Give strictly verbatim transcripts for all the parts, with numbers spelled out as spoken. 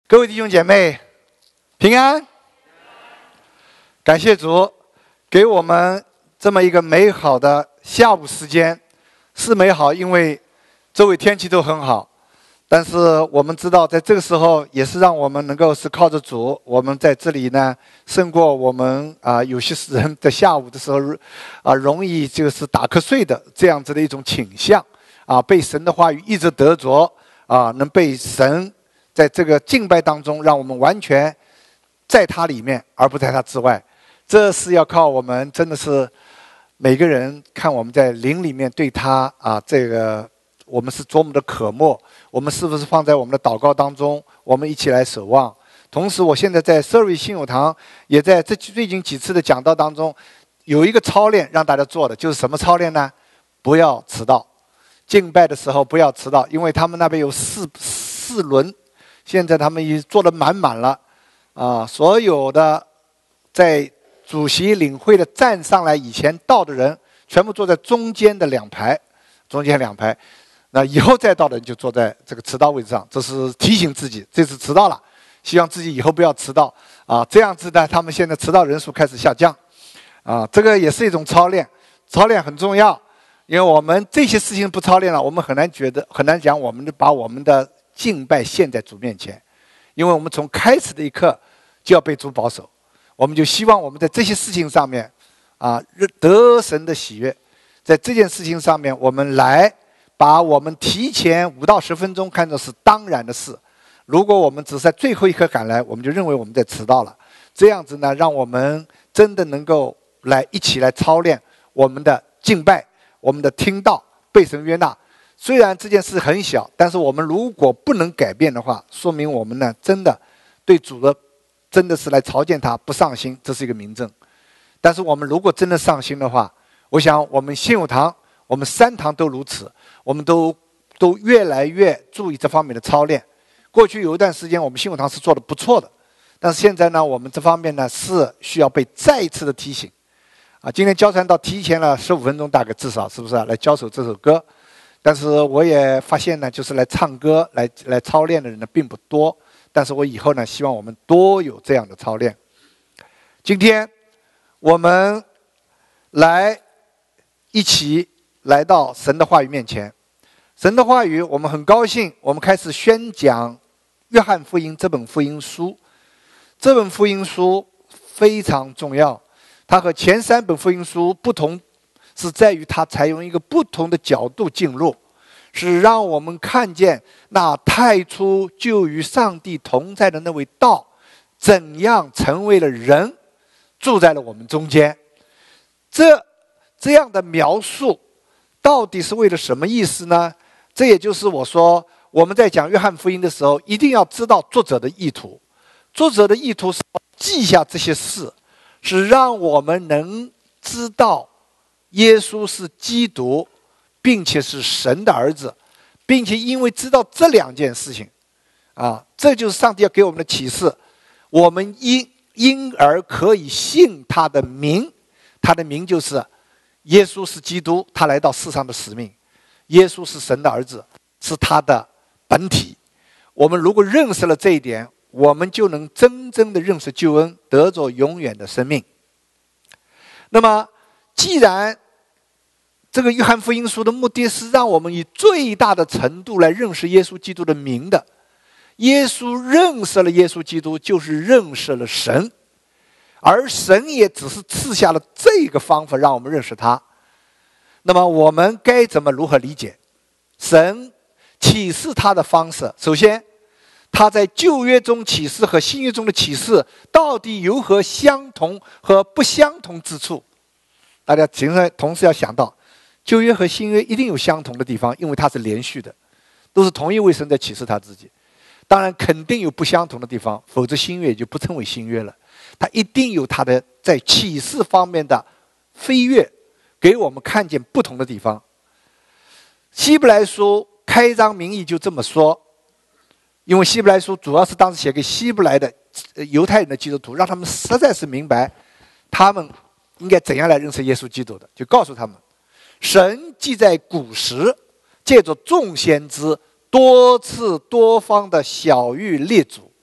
各位弟兄姐妹，平安！感谢主给我们这么一个美好的下午时间，是美好，因为周围天气都很好。但是我们知道，在这个时候，也是让我们能够是靠着主，我们在这里呢，胜过我们啊、呃、有些人在下午的时候啊、呃、容易就是打瞌睡的这样子的一种倾向啊，被神的话语一直得着啊，能被神。在这个敬拜当中，让我们完全在他里面，而不在他之外。这是要靠我们，真的是每个人看我们在灵里面对他啊，这个我们是多么的渴慕，我们是不是放在我们的祷告当中，我们一起来守望。同时，我现在在 Surrey 信友堂，也在这最近几次的讲道当中，有一个操练让大家做的，就是什么操练呢？不要迟到，敬拜的时候不要迟到，因为他们那边有四四轮。现在他们已做得满满了，啊，所有的在主席领会的站上来以前到的人，全部坐在中间的两排，中间两排。那以后再到的人就坐在这个迟到位置上，这是提醒自己这次迟到了，希望自己以后不要迟到啊。这样子呢，他们现在迟到人数开始下降，啊，这个也是一种操练，操练很重要，因为我们这些事情不操练了，我们很难觉得很难讲，我们把我们的敬拜献在主面前，因为我们从开始的一刻就要被主保守，我们就希望我们在这些事情上面啊得神的喜悦，在这件事情上面我们来把我们提前五到十分钟看作是当然的事。如果我们只是在最后一刻赶来，我们就认为我们在迟到了。这样子呢，让我们真的能够来一起来操练我们的敬拜，我们的听道，被神悦纳。虽然这件事很小，但是我们如果不能改变的话，说明我们呢真的对主的真的是来朝见他不上心，这是一个明证。但是我们如果真的上心的话，我想我们信友堂，我们三堂都如此，我们都都越来越注意这方面的操练。过去有一段时间我们信友堂是做得不错的，但是现在呢，我们这方面呢是需要被再一次的提醒啊。今天交传道提前了十五分钟，大概至少是不是、啊、来交手这首歌。但是我也发现呢，就是来唱歌、来来操练的人呢并不多。但是我以后呢，希望我们多有这样的操练。今天我们来一起来到神的话语面前。神的话语，我们很高兴，我们开始宣讲约翰福音这本福音书。这本福音书非常重要，它和前三本福音书不同。是在于它采用一个不同的角度进入，是让我们看见那太初就与上帝同在的那位道，怎样成为了人，住在了我们中间。这这样的描述到底是为了什么意思呢？这也就是我说我们在讲约翰福音的时候，一定要知道作者的意图。作者的意图是记下这些事，是让我们能知道耶稣是基督，并且是神的儿子，并且因为知道这两件事情啊，这就是上帝要给我们的启示。我们因因而可以信他的名，他的名就是耶稣是基督，他来到世上的使命。耶稣是神的儿子，是他的本体。我们如果认识了这一点，我们就能真正的认识救恩，得着永远的生命。那么既然这个约翰福音书的目的是让我们以最大的程度来认识耶稣基督的名的，耶稣认识了耶稣基督，就是认识了神，而神也只是赐下了这个方法让我们认识他。那么我们该怎么如何理解神启示他的方式？首先，他在旧约中启示和新约中的启示到底有何相同和不相同之处？大家同时要想到，旧约和新约一定有相同的地方，因为它是连续的，都是同一位神在启示他自己。当然肯定有不相同的地方，否则新约也就不称为新约了。它一定有它的在启示方面的飞跃，给我们看见不同的地方。希伯来书开章明义就这么说，因为希伯来书主要是当时写给希伯来的犹太人的基督徒，让他们实在是明白他们应该怎样来认识耶稣基督的，就告诉他们，神既在古时借着众先知多次多方的晓谕列祖，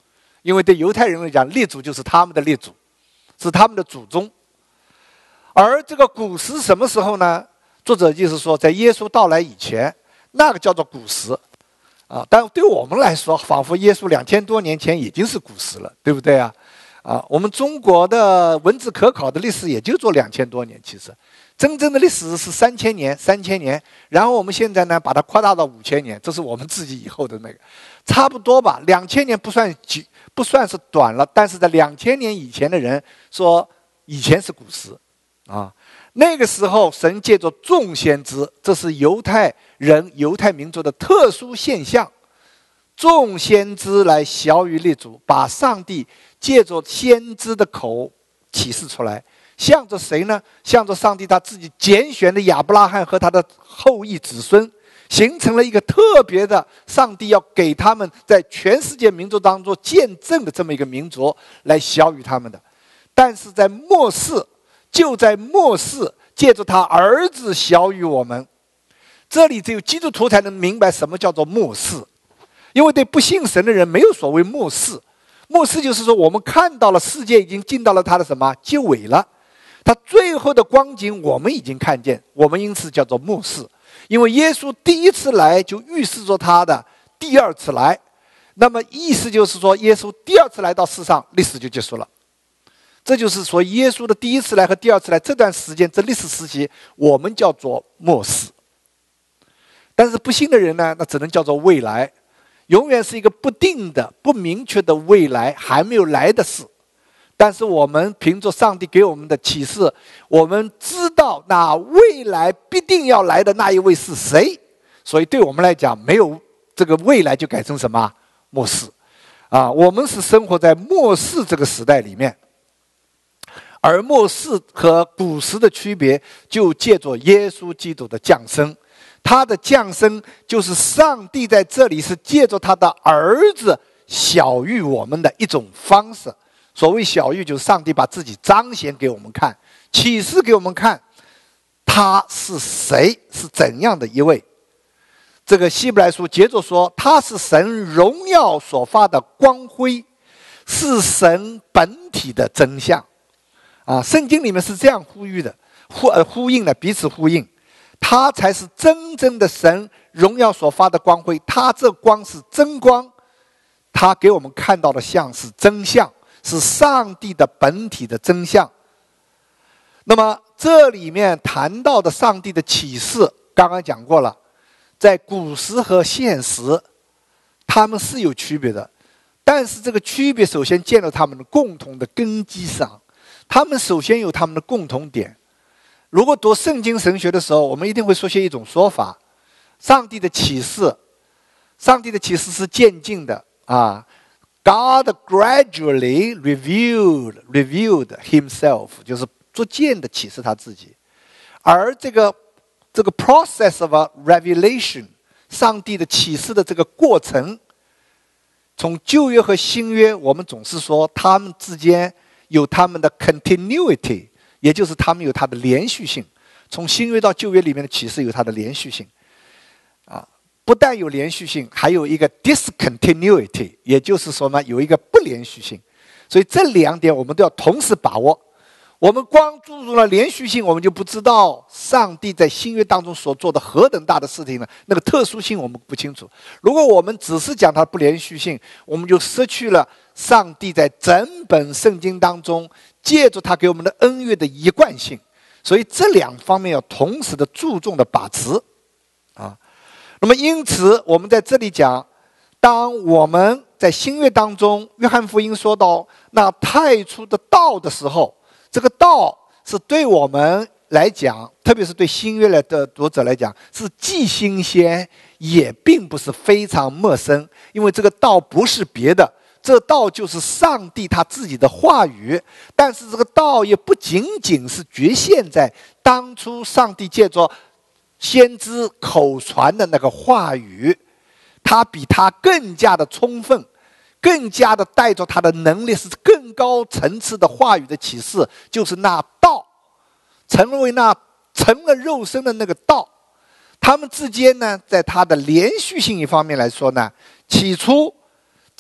因为对犹太人来讲，列祖就是他们的列祖，是他们的祖宗。而这个古时什么时候呢？作者就是说，在耶稣到来以前，那个叫做古时啊。但对我们来说，仿佛耶稣两千多年前已经是古时了，对不对啊？啊，我们中国的文字可考的历史也就做两千多年，其实真正的历史是三千年，三千年。然后我们现在呢，把它扩大到五千年，这是我们自己以后的那个，差不多吧。两千年不算久，不算是短了，但是在两千年以前的人说，以前是古时，啊，那个时候神借着众先知，这是犹太人、犹太民族的特殊现象。众先知来晓谕列祖，把上帝借着先知的口启示出来，向着谁呢？向着上帝他自己拣选的亚伯拉罕和他的后裔子孙，形成了一个特别的上帝要给他们在全世界民族当中见证的这么一个民族来晓谕他们的。但是在末世，就在末世，借着他儿子晓谕我们。这里只有基督徒才能明白什么叫做末世。因为对不信神的人没有所谓末世，末世就是说我们看到了世界已经进到了他的什么结尾了，他最后的光景我们已经看见，我们因此叫做末世。因为耶稣第一次来就预示着他的第二次来，那么意思就是说耶稣第二次来到世上，历史就结束了。这就是说耶稣的第一次来和第二次来这段时间，这历史时期我们叫做末世。但是不信的人呢，那只能叫做未来，永远是一个不定的、不明确的未来，还没有来的事。但是我们凭着上帝给我们的启示，我们知道那未来必定要来的那一位是谁。所以对我们来讲，没有这个未来就改成什么末世啊？我们是生活在末世这个时代里面，而末世和古时的区别，就借着耶稣基督的降生。他的降生就是上帝在这里是借着他的儿子晓谕我们的一种方式。所谓晓谕，就是上帝把自己彰显给我们看，启示给我们看他是谁，是怎样的一位。这个希伯来书接着说，他是神荣耀所发的光辉，是神本体的真相啊。圣经里面是这样呼吁的，呼呃呼应的，彼此呼应。他才是真正的神荣耀所发的光辉，他这光是真光，他给我们看到的像是真相，是上帝的本体的真相。那么这里面谈到的上帝的启示，刚刚讲过了，在古时和现实他们是有区别的，但是这个区别首先建立他们的共同的根基上，他们首先有他们的共同点。如果读圣经神学的时候，我们一定会出现一种说法，上帝的启示上帝的启示是渐进的啊。God gradually revealed revealed himself， 就是逐渐的启示他自己。而这个这个 process of revelation， 上帝的启示的这个过程，从旧约和新约，我们总是说他们之间有他们的 continuity，也就是他们有它的连续性，从新约到旧约里面的启示有它的连续性，啊，不但有连续性，还有一个 discontinuity， 也就是说呢，有一个不连续性。所以这两点我们都要同时把握。我们光注入了连续性，我们就不知道上帝在新约当中所做的何等大的事情呢？那个特殊性我们不清楚。如果我们只是讲它不连续性，我们就失去了上帝在整本圣经当中借助他给我们的恩约的一贯性。所以这两方面要同时的注重的把持啊。那么因此我们在这里讲，当我们在新约当中，约翰福音说到那太初的道的时候，这个道是对我们来讲，特别是对新约来的读者来讲，是既新鲜也并不是非常陌生。因为这个道不是别的，这道就是上帝他自己的话语。但是这个道也不仅仅是局限在当初上帝借着先知口传的那个话语，它比它更加的充分，更加的带着他的能力，是更高层次的话语的启示，就是那道成为那成了肉身的那个道。他们之间呢，在它的连续性一方面来说呢，起初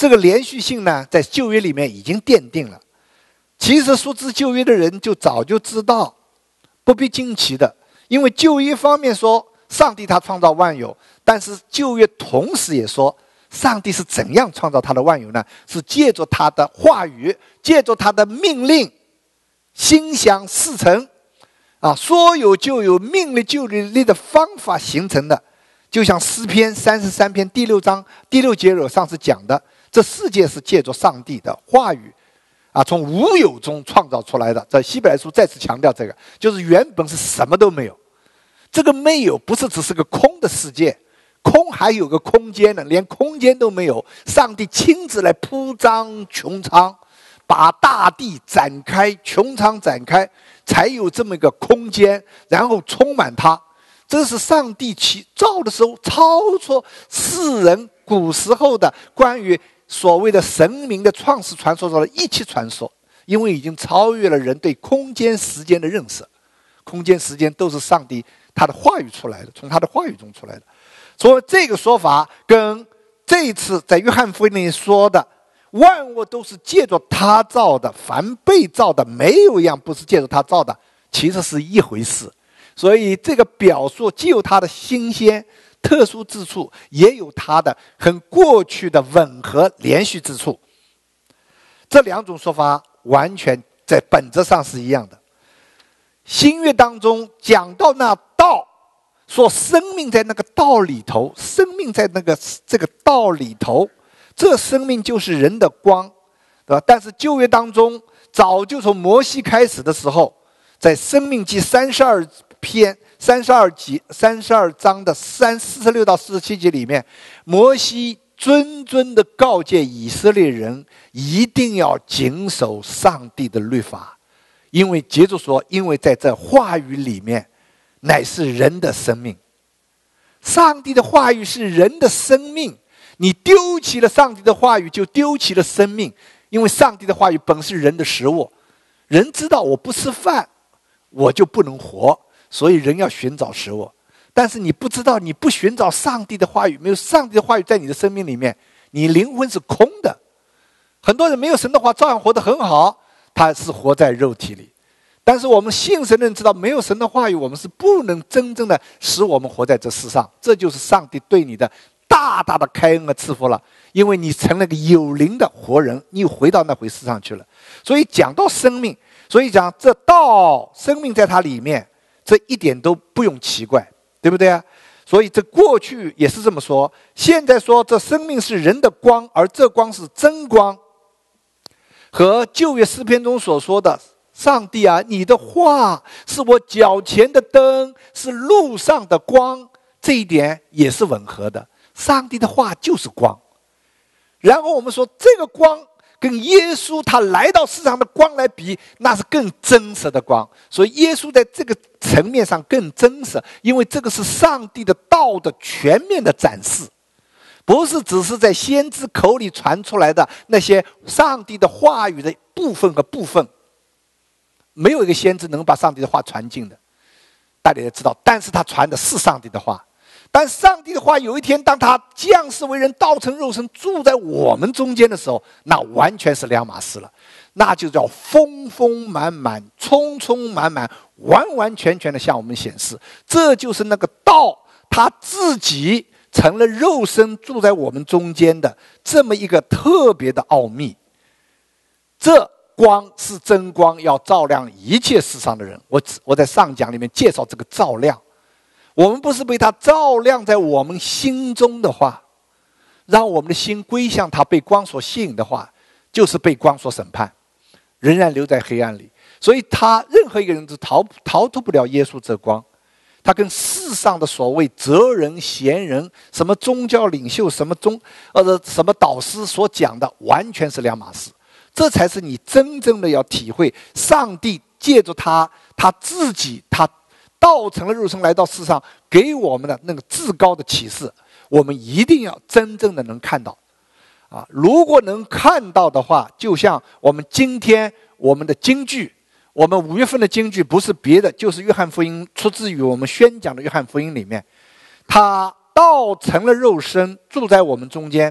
这个连续性呢，在旧约里面已经奠定了。其实熟知旧约的人就早就知道，不必惊奇的，因为旧约方面说上帝他创造万有，但是旧约同时也说上帝是怎样创造他的万有呢？是借着他的话语，借着他的命令，心想事成啊，说有就有，命立就立的方法形成的。就像诗篇三十三篇第六章第六节我上次讲的，这世界是借着上帝的话语啊，从无有中创造出来的。在希伯来书再次强调这个，就是原本是什么都没有。这个没有不是只是个空的世界，空还有个空间呢，连空间都没有，上帝亲自来铺张穹苍，把大地展开，穹苍展开，才有这么一个空间，然后充满它。这是上帝起造的时候超出世人古时候的关于所谓的神明的创世传说中的一切传说，因为已经超越了人对空间时间的认识。空间时间都是上帝他的话语出来的，从他的话语中出来的。所以这个说法跟这一次在约翰福音里说的万物都是借着他造的，凡被造的没有一样不是借着他造的，其实是一回事。所以这个表述既有它的新鲜特殊之处，也有它的很过去的吻合连续之处。这两种说法完全在本质上是一样的。新约当中讲到那道，说生命在那个道里头，生命在那个这个道里头，这生命就是人的光，对吧？但是旧约当中早就从摩西开始的时候，在申命记三十二篇三十二集三十二章的三四十六到四十七节里面，摩西谆谆的告诫以色列人一定要谨守上帝的律法，因为接着说，因为在这话语里面乃是人的生命。上帝的话语是人的生命，你丢弃了上帝的话语，就丢弃了生命。因为上帝的话语本是人的食物，人知道我不吃饭我就不能活，所以人要寻找食物。但是你不知道，你不寻找上帝的话语，没有上帝的话语在你的生命里面，你灵魂是空的。很多人没有神的话照样活得很好，他是活在肉体里。但是我们信神的人知道，没有神的话语，我们是不能真正的使我们活在这世上。这就是上帝对你的大大的开恩和赐福了，因为你成了个有灵的活人，你又回到那回事上去了。所以讲到生命，所以讲这道生命在它里面，这一点都不用奇怪，对不对啊？所以这过去也是这么说，现在说这生命是人的光，而这光是真光，和旧约诗篇中所说的上帝啊，你的话是我脚前的灯，是路上的光，这一点也是吻合的。上帝的话就是光。然后我们说这个光跟耶稣他来到世上的光来比，那是更真实的光。所以耶稣在这个层面上更真实，因为这个是上帝的道的全面的展示，不是只是在先知口里传出来的那些上帝的话语的部分和部分。没有一个先知能把上帝的话传尽的，大家也知道。但是他传的是上帝的话，但上帝的话有一天当他降世为人，道成肉身住在我们中间的时候，那完全是两码事了。那就叫丰丰满满，充充满满，完完全全的向我们显示，这就是那个道他自己成了肉身住在我们中间的这么一个特别的奥秘。这光是真光，要照亮一切世上的人。我我在上讲里面介绍这个照亮，我们不是被他照亮在我们心中的话，让我们的心归向他，被光所吸引的话，就是被光所审判，仍然留在黑暗里。所以他任何一个人都逃逃脱不了耶稣这光。他跟世上的所谓哲人贤人，什么宗教领袖，什么宗呃什么导师所讲的完全是两码事。这才是你真正的要体会上帝借着他他自己他道成了肉身来到世上给我们的那个至高的启示，我们一定要真正的能看到啊！如果能看到的话，就像我们今天我们的京剧，我们五月份的京剧不是别的，就是约翰福音，出自于我们宣讲的约翰福音里面，他道成了肉身住在我们中间，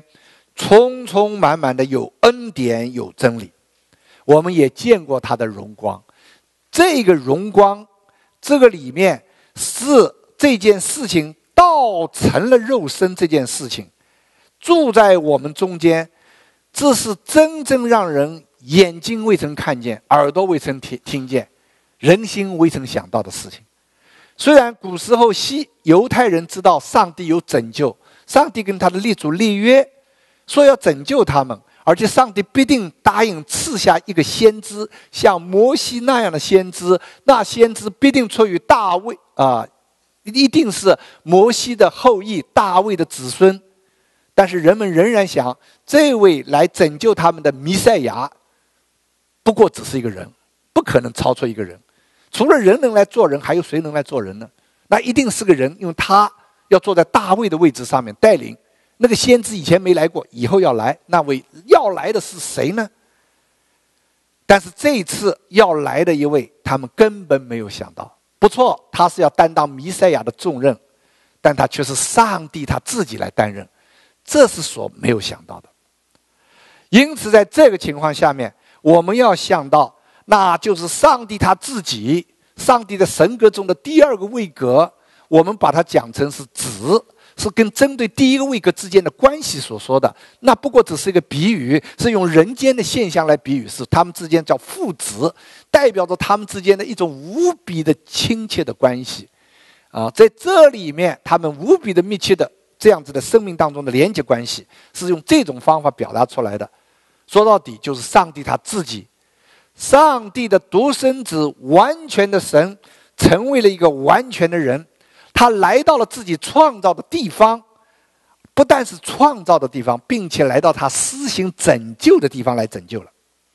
充充满满的有恩典有真理。我们也见过他的荣光，这个荣光，这个里面是这件事情道成了肉身这件事情，住在我们中间，这是真正让人眼睛未曾看见，耳朵未曾听听见，人心未曾想到的事情。虽然古时候西犹太人知道上帝有拯救，上帝跟他的列祖立约，说要拯救他们，而且上帝必定答应赐下一个先知，像摩西那样的先知，那先知必定出于大卫啊、呃，一定是摩西的后裔，大卫的子孙。但是人们仍然想，这位来拯救他们的弥赛亚，不过只是一个人，不可能超出一个人。除了人能来做人，还有谁能来做人呢？那一定是个人，因为他要坐在大卫的位置上面带领。那个先知以前没来过，以后要来，那位要来的是谁呢？但是这一次要来的一位，他们根本没有想到。不错，他是要担当弥赛亚的重任，但他却是上帝他自己来担任，这是所没有想到的。因此在这个情况下面，我们要想到，那就是上帝他自己，上帝的神格中的第二个位格，我们把它讲成是子，是跟针对第一个位格之间的关系所说的，那不过只是一个比喻，是用人间的现象来比喻，是他们之间叫父子，代表着他们之间的一种无比的亲切的关系啊，在这里面他们无比的密切的这样子的生命当中的连接关系，是用这种方法表达出来的。说到底就是上帝他自己，上帝的独生子，完全的神，成为了一个完全的人，他来到了自己创造的地方，不但是创造的地方，并且来到他施行拯救的地方来拯救了。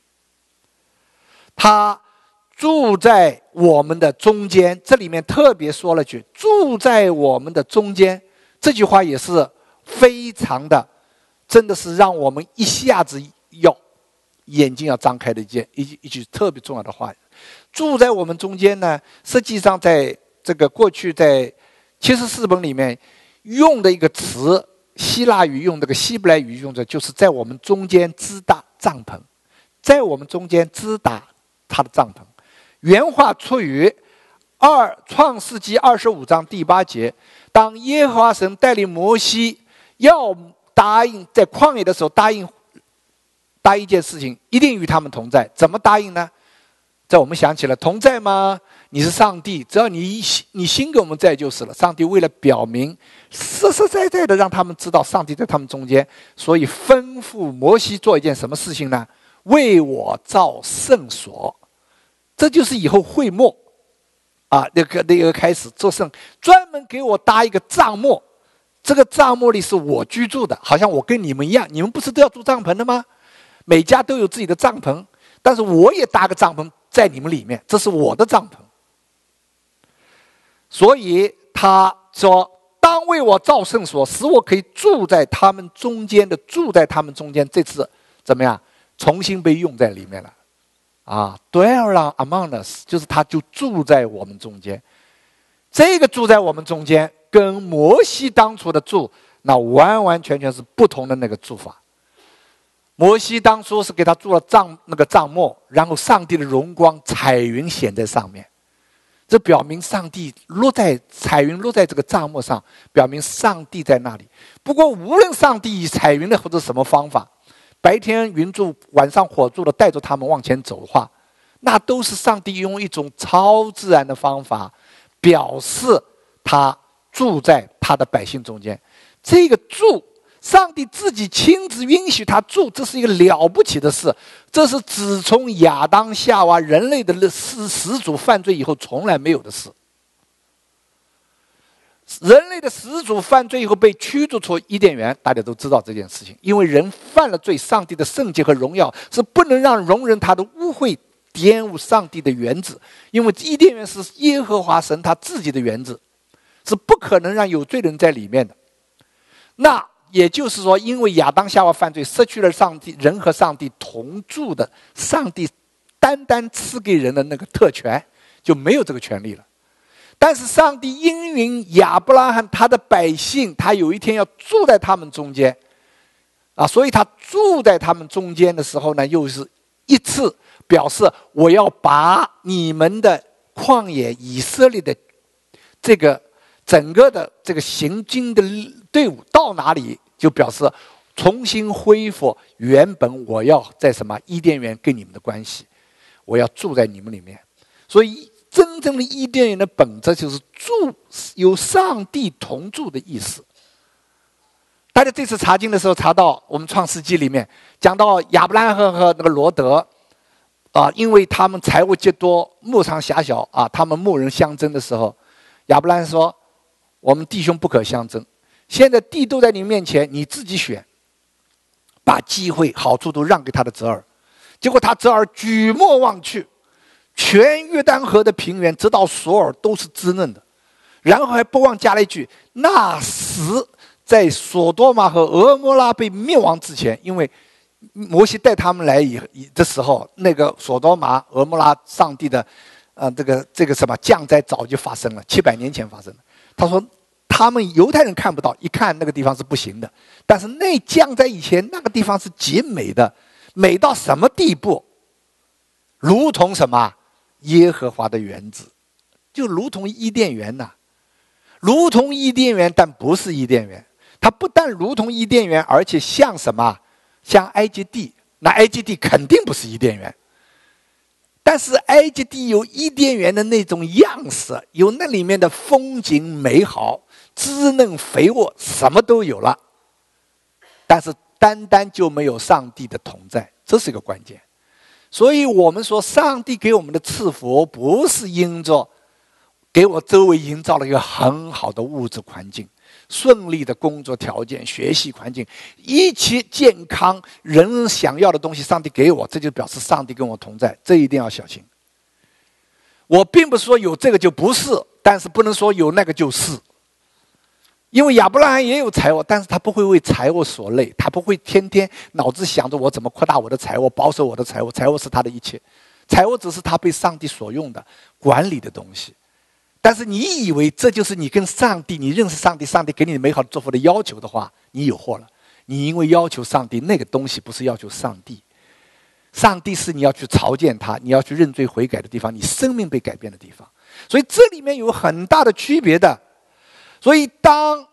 他住在我们的中间，这里面特别说了句住在我们的中间，这句话也是非常的，真的是让我们一下子要眼睛要张开的一件一一句特别重要的话。住在我们中间呢，实际上在这个过去在七十四本里面用的一个词，希腊语用这个希伯来语用的，就是在我们中间支搭帐篷，在我们中间支搭他的帐篷。原话出于二创世纪二十五章第八节，当耶和华神带领摩西要答应在旷野的时候，答应答应一件事情，一定与他们同在。怎么答应呢？在我们想起了同在吗？你是上帝，只要你你心跟我们在就是了。上帝为了表明实实在在的让他们知道上帝在他们中间，所以吩咐摩西做一件什么事情呢？为我造圣所，这就是以后会幕啊，那个那个开始做圣，专门给我搭一个帐幕。这个帐幕里是我居住的，好像我跟你们一样，你们不是都要住帐篷的吗？每家都有自己的帐篷，但是我也搭个帐篷在你们里面，这是我的帐篷。所以他说，当为我造圣所，使我可以住在他们中间的，住在他们中间，这次怎么样重新被用在里面了啊 dwell among us， 就是他就住在我们中间。这个住在我们中间跟摩西当初的住那完完全全是不同的那个住法。摩西当初是给他筑了帐那个帐幕，然后上帝的荣光彩云显在上面，这表明上帝落在彩云落在这个帐幕上，表明上帝在那里。不过无论上帝以彩云的或者什么方法，白天云柱晚上火柱的带着他们往前走的话，那都是上帝用一种超自然的方法表示他住在他的百姓中间。这个住上帝自己亲自允许他住，这是一个了不起的事。这是自从亚当夏娃人类的始始祖犯罪以后从来没有的事。人类的始祖犯罪以后被驱逐出伊甸园，大家都知道这件事情。因为人犯了罪，上帝的圣洁和荣耀是不能让容忍他的污秽玷污上帝的园子，因为伊甸园是耶和华神他自己的园子，是不可能让有罪人在里面的。那也就是说，因为亚当夏娃犯罪，失去了上帝人和上帝同住的上帝单单赐给人的那个特权，就没有这个权利了。但是上帝应允亚伯拉罕他的百姓，他有一天要住在他们中间， 啊，所以他住在他们中间的时候呢，又是一次表示我要把你们的旷野以色列的这个整个的这个行军的队伍到哪里，就表示重新恢复原本我要在什么伊甸园跟你们的关系，我要住在你们里面。所以真正的伊甸园的本质就是住，有上帝同住的意思。大家这次查经的时候查到我们创世纪里面讲到亚伯拉罕和那个罗德啊，因为他们财物极多，牧场狭小啊，他们牧人相争的时候，亚伯拉罕说我们弟兄不可相争，现在地都在你面前，你自己选，把机会好处都让给他的侄儿。结果他侄儿举目望去，全约旦河的平原直到索尔都是滋嫩的，然后还不忘加了一句，那时在索多玛和俄摩拉被灭亡之前，因为摩西带他们来以的时候，那个索多玛、俄摩拉上帝的，呃，这个这个什么降灾早就发生了，七百年前发生了。他说，他们犹太人看不到，一看那个地方是不行的。但是那降灾以前，那个地方是极美的，美到什么地步？如同什么？耶和华的园子，就如同伊甸园呐、啊，如同伊甸园，但不是伊甸园。它不但如同伊甸园，而且像什么？像埃及地。那埃及地肯定不是伊甸园，但是埃及地有伊甸园的那种样式，有那里面的风景美好，滋嫩肥沃，什么都有了。但是单单就没有上帝的同在，这是一个关键。所以我们说，上帝给我们的赐福，不是因着给我周围营造了一个很好的物质环境，顺利的工作条件、学习环境，一切健康，人想要的东西，上帝给我，这就表示上帝跟我同在，这一定要小心。我并不是说有这个就不是，但是不能说有那个就是。因为亚伯拉罕也有财物，但是他不会为财物所累，他不会天天脑子想着我怎么扩大我的财物，保守我的财物，财物是他的一切，财物只是他被上帝所用的管理的东西。但是你以为这就是你跟上帝，你认识上帝，上帝给你美好的祝福的要求的话，你有祸了。你因为要求上帝那个东西，不是要求上帝，上帝是你要去朝见他，你要去认罪悔改的地方，你生命被改变的地方。所以这里面有很大的区别的。所以当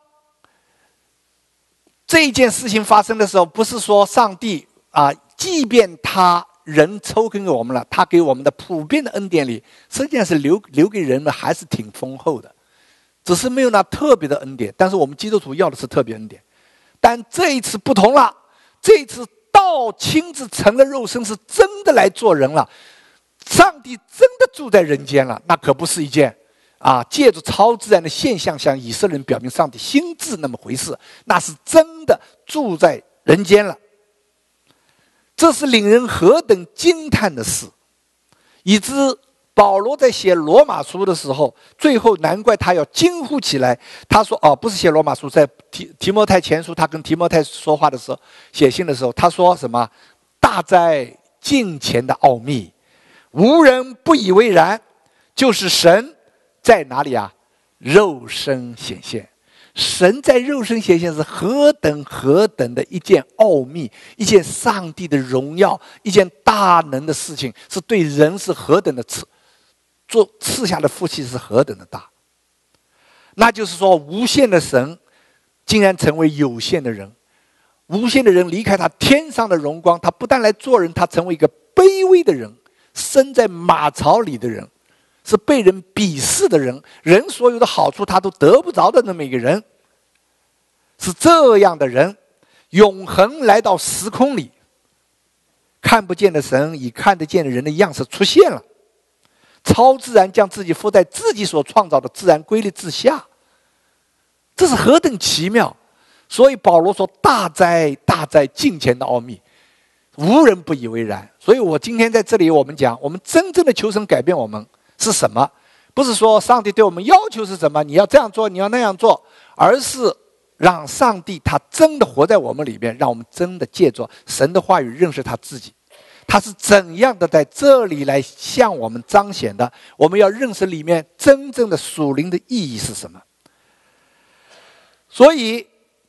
这件事情发生的时候，不是说上帝啊，即便他人抽给我们了，他给我们的普遍的恩典里，实际上是留留给人们还是挺丰厚的，只是没有那特别的恩典。但是我们基督徒要的是特别恩典，但这一次不同了，这一次道亲自成了肉身，是真的来做人了，上帝真的住在人间了，那可不是一件啊，借助超自然的现象向以色列人表明上帝心智那么回事，那是真的住在人间了。这是令人何等惊叹的事，以致保罗在写罗马书的时候，最后难怪他要惊呼起来。他说：“哦，不是写罗马书，在提提摩太前书，他跟提摩太说话的时候，写信的时候，他说什么？大在近前的奥秘，无人不以为然，就是神。”在哪里啊？肉身显现，神在肉身显现是何等何等的一件奥秘，一件上帝的荣耀，一件大能的事情，是对人是何等的赐，做赐下的福气是何等的大。那就是说，无限的神竟然成为有限的人，无限的人离开他天上的荣光，他不但来做人，他成为一个卑微的人，生在马槽里的人，是被人鄙视的人，人所有的好处他都得不着的那么一个人，是这样的人，永恒来到时空里，看不见的神以看得见的人的样式出现了，超自然将自己附在自己所创造的自然规律之下，这是何等奇妙！所以保罗说：“大哉大哉近前的奥秘，无人不以为然。”所以我今天在这里，我们讲，我们真正的求神改变我们是什么？不是说上帝对我们要求是什么，你要这样做，你要那样做，而是让上帝他真的活在我们里面，让我们真的借着神的话语认识他自己，他是怎样的在这里来向我们彰显的。我们要认识里面真正的属灵的意义是什么。所以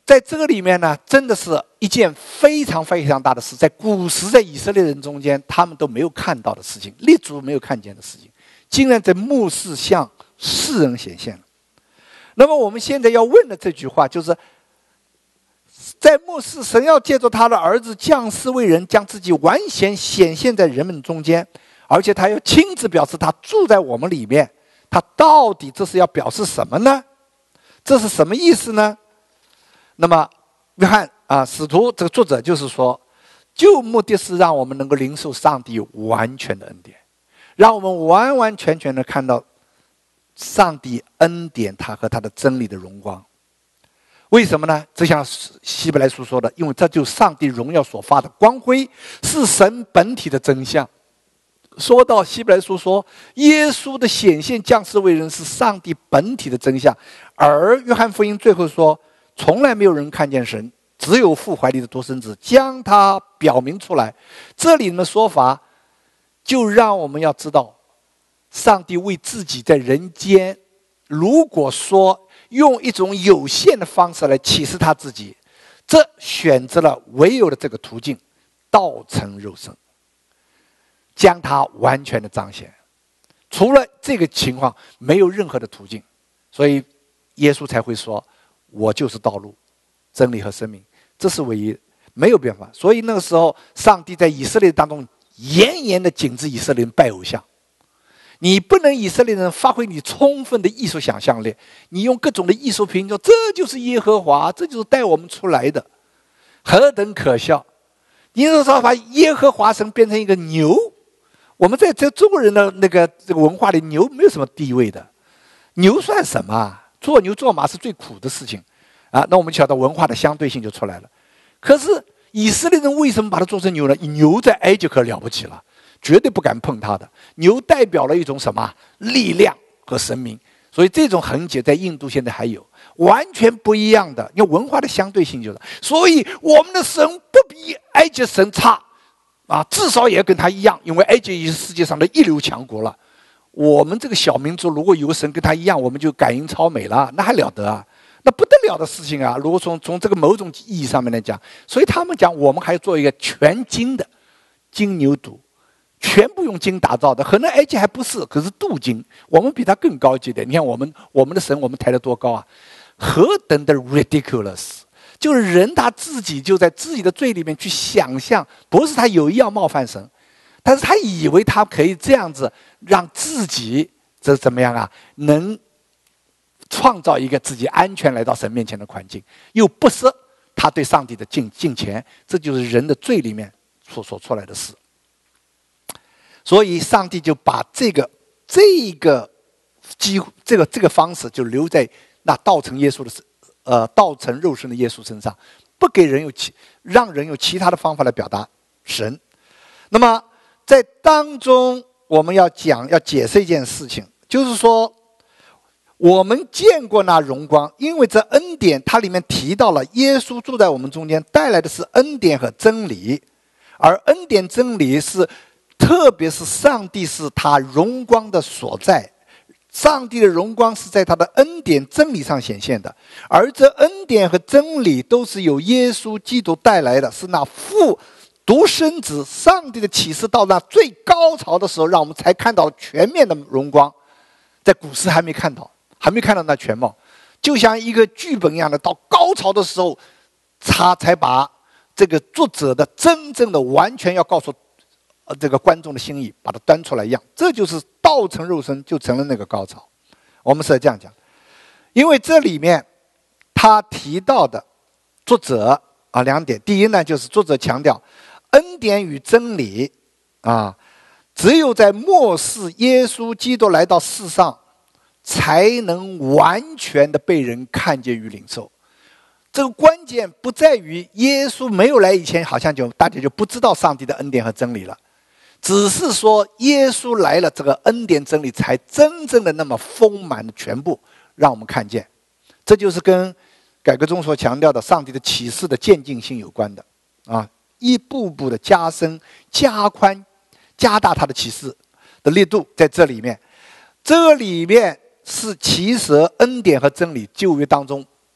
在这个里面呢，真的是一件非常非常大的事，在古时在以色列人中间，他们都没有看到的事情，列祖没有看见的事情，竟然在末世向世人显现了。那么我们现在要问的这句话就是，在末世，神要借着他的儿子降世为人，将自己完全显现在人们中间，而且他要亲自表示他住在我们里面。他到底这是要表示什么呢？这是什么意思呢？那么约翰啊，使徒这个作者就是说，就目的是让我们能够领受上帝完全的恩典，让我们完完全全的看到上帝恩典他和他的真理的荣光。为什么呢？就像希伯来书说的，因为这就是上帝荣耀所发的光辉，是神本体的真相。说到希伯来书说，耶稣的显现降世为人是上帝本体的真相，而约翰福音最后说，从来没有人看见神，只有父怀里的独生子将他表明出来。这里的说法就让我们要知道，上帝为自己在人间，如果说用一种有限的方式来启示他自己，这选择了唯有的这个途径，道成肉身，将它完全的彰显。除了这个情况，没有任何的途径。所以耶稣才会说，我就是道路真理和生命，这是唯一，没有办法。所以那个时候上帝在以色列当中严严的禁止以色列人拜偶像，你不能以色列人发挥你充分的艺术想象力，你用各种的艺术品说这就是耶和华，这就是带我们出来的，何等可笑。你说把耶和华神变成一个牛，我们在这中国人的那个这个文化里，牛没有什么地位的，牛算什么啊？做牛做马是最苦的事情啊！那我们晓得文化的相对性就出来了。可是以色列人为什么把它做成牛呢？牛在埃及可了不起了，绝对不敢碰它的。牛代表了一种什么力量和神明，所以这种痕迹在印度现在还有，完全不一样的。因为文化的相对性就是，所以我们的神不比埃及神差啊，至少也要跟他一样，因为埃及也是世界上的一流强国了。我们这个小民族如果有个神跟他一样，我们就感应超美了，那还了得啊？那不得了的事情啊！如果从从这个某种意义上面来讲，所以他们讲我们还要做一个全金的金牛犊，全部用金打造的。可能埃及还不是，可是镀金，我们比他更高级的。你看我们我们的神，我们抬得多高啊？何等的 ridiculous！ 就是人他自己就在自己的罪里面去想象，不是他有意要冒犯神，但是他以为他可以这样子让自己这怎么样啊？能创造一个自己安全来到神面前的环境，又不是他对上帝的敬敬虔，这就是人的罪里面所所出来的事。所以上帝就把这个这个几乎这个这个方式就留在那道成耶稣的呃道成肉身的耶稣身上，不给人有其让人有其他的方法来表达神。那么在当中我们要讲要解释一件事情，就是说我们见过那荣光，因为这恩典它里面提到了耶稣住在我们中间，带来的是恩典和真理，而恩典真理是特别是上帝是他荣光的所在，上帝的荣光是在他的恩典真理上显现的，而这恩典和真理都是由耶稣基督带来的，是那父独生子上帝的启示到那最高潮的时候，让我们才看到全面的荣光，在古时还没看到，还没看到那全貌，就像一个剧本一样的，到高潮的时候他才把这个作者的真正的完全要告诉呃这个观众的心意把它端出来一样，这就是道成肉身就成了那个高潮。我们是这样讲，因为这里面他提到的作者啊两点，第一呢就是作者强调恩典与真理啊，只有在末世耶稣基督来到世上，才能完全的被人看见与领受。这个关键不在于耶稣没有来以前，好像就大家就不知道上帝的恩典和真理了，只是说耶稣来了，这个恩典真理才真正的那么丰满的全部让我们看见。这就是跟改革中所强调的上帝的启示的渐进性有关的啊，一步步的加深、加宽、加大他的启示的力度在这里面。这里面是其实恩典和真理旧约当中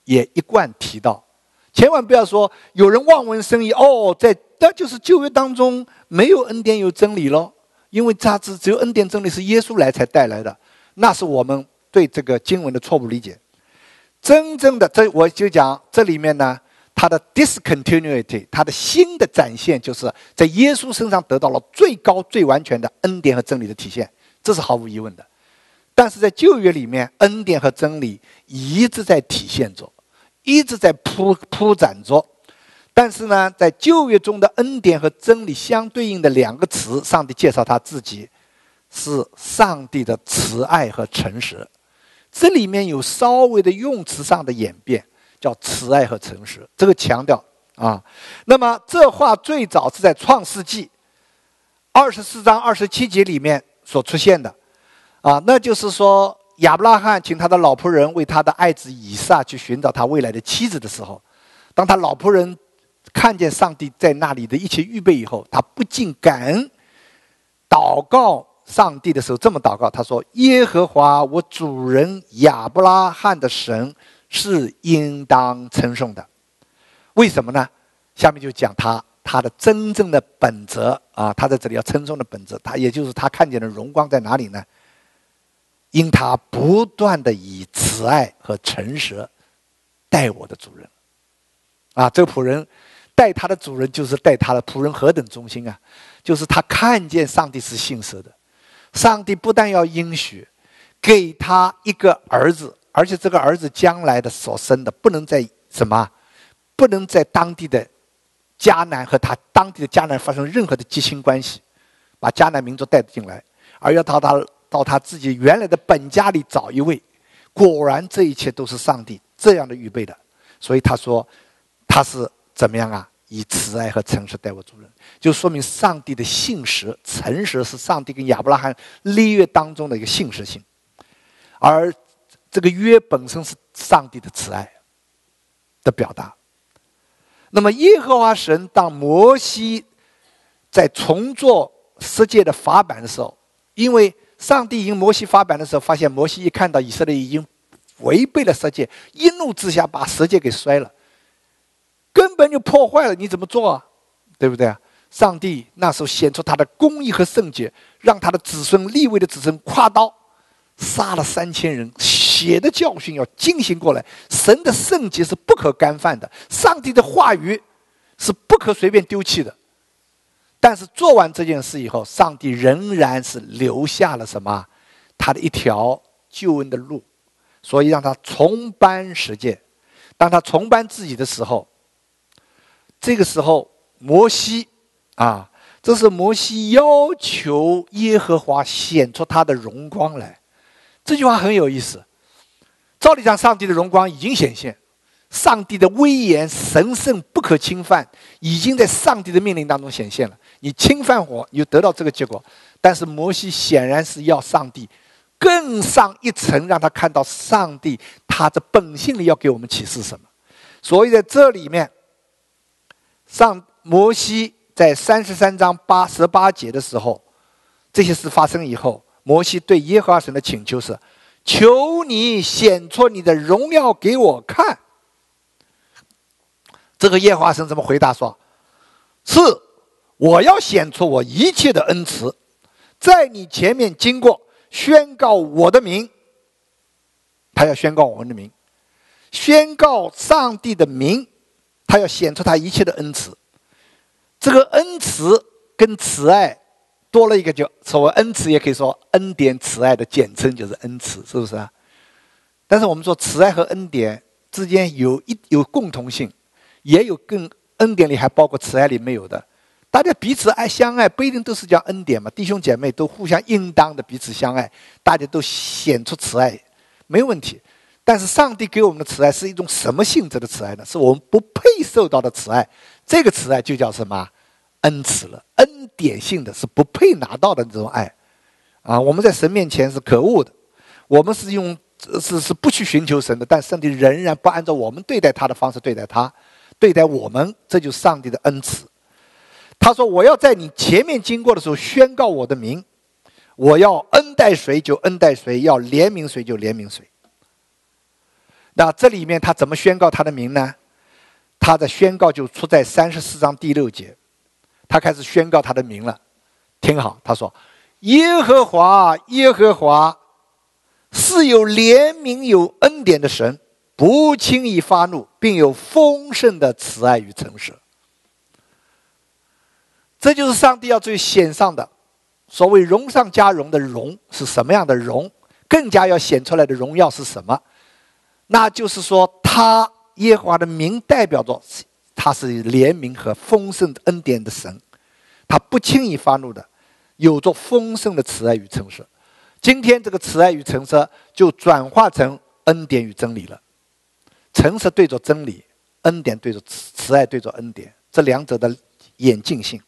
也一贯提到，千万不要说有人望文生义哦，在那就是旧约当中没有恩典有真理咯，因为它只只有恩典真理是耶稣来才带来的，那是我们对这个经文的错误理解。真正的这我就讲这里面呢，它的 discontinuity， 它的新的展现，就是在耶稣身上得到了最高最完全的恩典和真理的体现，这是毫无疑问的。但是在旧约里面，恩典和真理一直在体现着，一直在铺铺展着。但是呢，在旧约中的恩典和真理相对应的两个词，上帝介绍他自己是上帝的慈爱和诚实。这里面有稍微的用词上的演变，叫慈爱和诚实，这个强调啊。那么这话最早是在创世纪二十四章二十七节里面所出现的啊，那就是说亚伯拉罕请他的老仆人为他的爱子以撒去寻找他未来的妻子的时候，当他老仆人看见上帝在那里的一切预备以后，他不禁感恩，祷告上帝的时候这么祷告，他说：耶和华我主人亚伯拉罕的神是应当称颂的。为什么呢？下面就讲他他的真正的本质啊，他在这里要称颂的本质，他也就是他看见的荣光在哪里呢？因他不断的以慈爱和诚实待我的主人啊，这个仆人待他的主人就是待他的仆人何等忠心啊，就是他看见上帝是信实的，上帝不但要应许给他一个儿子，而且这个儿子将来的所生的不能在什么不能在当地的迦南和他当地的迦南发生任何的近亲关系，把迦南民族带进来，而要到他到他自己原来的本家里找一位。果然这一切都是上帝这样的预备的，所以他说他是怎么样啊？以慈爱和诚实待我主人，就说明上帝的信实诚实是上帝跟亚伯拉罕立约当中的一个信实性，而这个约本身是上帝的慈爱的表达。那么耶和华神当摩西在重做十诫的法版的时候，因为上帝因摩西发版的时候，发现摩西一看到以色列已经违背了十诫，一怒之下把十诫给摔了，根本就破坏了，你怎么做啊？对不对啊？上帝那时候显出他的公义和圣洁，让他的子孙利未的子孙挎刀杀了三千人，血的教训要进行过来。神的圣洁是不可干犯的，上帝的话语是不可随便丢弃的。但是做完这件事以后，上帝仍然是留下了什么？他的一条救恩的路，所以让他重颁十诫。当他重颁自己的时候，这个时候摩西啊，这是摩西要求耶和华显出他的荣光来。这句话很有意思。照理讲，上帝的荣光已经显现，上帝的威严神圣不可侵犯已经在上帝的命令当中显现了，你侵犯我，你就得到这个结果。但是摩西显然是要上帝更上一层，让他看到上帝他的本性里要给我们启示什么。所以在这里面，上摩西在三十三章八十八节的时候，这些事发生以后，摩西对耶和华神的请求是：求你显出你的荣耀给我看。这个耶和华神怎么回答说？是，我要显出我一切的恩慈，在你前面经过，宣告我的名。他要宣告我们的名，宣告上帝的名，他要显出他一切的恩慈。这个恩慈跟慈爱多了一个，就所谓恩慈，也可以说恩典慈爱的简称就是恩慈，是不是啊？但是我们说慈爱和恩典之间有一有共同性，也有更恩典里还包括慈爱里没有的。大家彼此爱相爱，不一定都是叫恩典嘛。弟兄姐妹都互相应当的彼此相爱，大家都显出慈爱，没问题。但是上帝给我们的慈爱是一种什么性质的慈爱呢？是我们不配受到的慈爱。这个慈爱就叫什么？恩慈了，恩典性的，是不配拿到的这种爱啊！我们在神面前是可恶的，我们是用是是不去寻求神的，但上帝仍然不按照我们对待他的方式对待他，对待我们，这就是上帝的恩慈。他说：我要在你前面经过的时候宣告我的名，我要恩待谁就恩待谁，要怜悯谁就怜悯谁。 那这里面他怎么宣告他的名呢？他的宣告就出在三十四章第六节，他开始宣告他的名了。听好，他说：耶和华，耶和华是有怜悯有恩典的神，不轻易发怒，并有丰盛的慈爱与诚实。这就是上帝要最显上的所谓荣上加荣的荣是什么样的荣？更加要显出来的荣耀是什么？那就是说，他耶和华的名代表着他是怜悯和丰盛的恩典的神，他不轻易发怒的，有着丰盛的慈爱与诚实。今天这个慈爱与诚实就转化成恩典与真理了。诚实对着真理，恩典对着慈爱对着恩典，这两者的演进性。